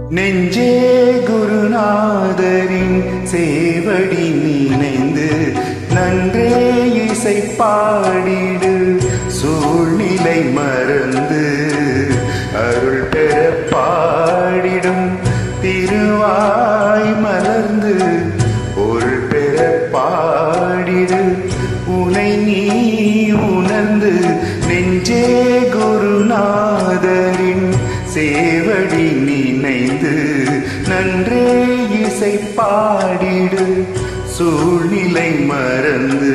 நெஞ்சே குருநாதரின் சேவடி நினைந்து நன்றே இசை பாடிடு. சூழ்நிலை மறந்து அருள் பெற பாடிடும். திருவாய் மலர்ந்து பொருள் பெற பாடிடு. உனை நீ உணர்ந்து நெஞ்சே குருநாதரின் சேவடி நினைந்து நன்றே இசை பாடிடு. சூழ்நிலை மறந்து